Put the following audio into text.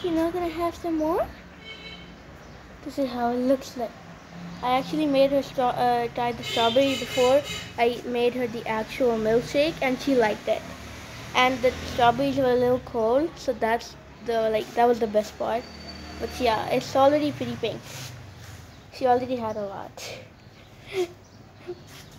You're not gonna have some more? This is how it looks like. I actually made her try the strawberry before I made her the actual milkshake, and she liked it. And the strawberries were a little cold, so that was the best part. But yeah, it's already pretty pink. She already had a lot.